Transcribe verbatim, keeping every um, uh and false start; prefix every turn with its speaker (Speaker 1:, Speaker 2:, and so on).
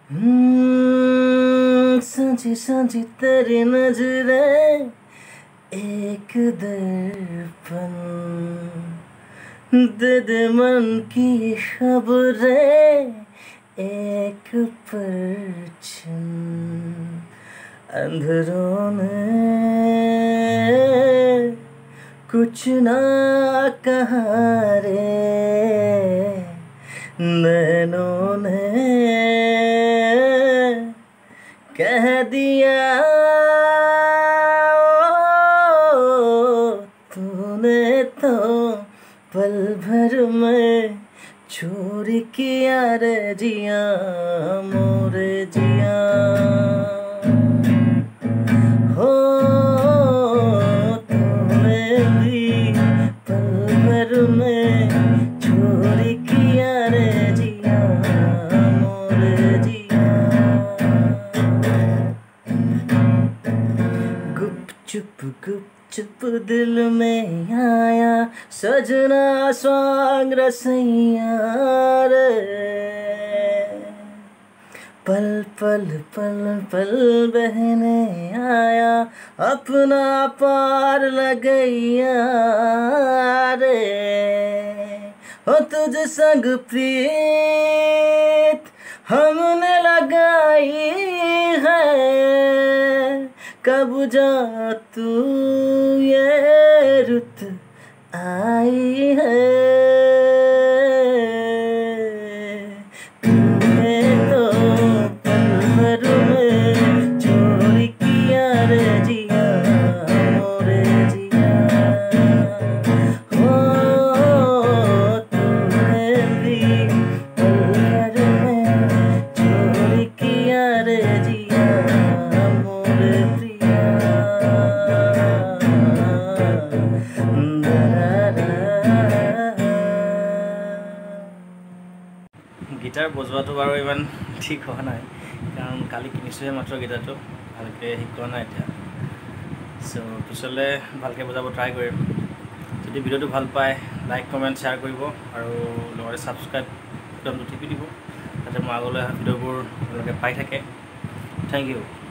Speaker 1: हम्म, सांझी सांझी तेरी नजरें एक दर्पण दे दे मन की खबरें एक परछन अंधेरों में कुछ ना कहा रे नैनों ने कह दिया तूने तो पल भर में चोरी किया रे जिया मोरे जिया हो तूने भी पल भर में चोरी किया रे जिया मोरे जिया गुप चुप गुप चुप दिल में आया सजना स्वांग रसैया रे पल पल पल पल बहने आया अपना पार लगैया रे हो तुझ संग प्रीत हमने लगाई है कब जा तू ये रुत आई है तूने तो पल भर में चोरी किया रे जिया मोरे जिया हो तूने भी पल भर में चोरी किया रे जिया मोरे प्रिया गिटार बजोৱাটো বাৰু ইমান ঠিক হোৱা নাই কাৰণ কালি কিনিছোহে মাত্ৰ গিটাৰটো ভালকৈ শিকোৱা নাই এতিয়া চ' পিছলৈ ভালকৈ বজাব ট্ৰাই কৰিম যদি ভিডিঅ'টো ভাল পায় লাইক কমেণ্ট শ্বেয়াৰ কৰিব আৰু লগতে ছাবস্ক্ৰাইব বাটনটো টিপি দিব যাতে মই আগলৈ অহা ভিডিঅ'বোৰ আপোনালোকে পাই থাকে থেংক ইউ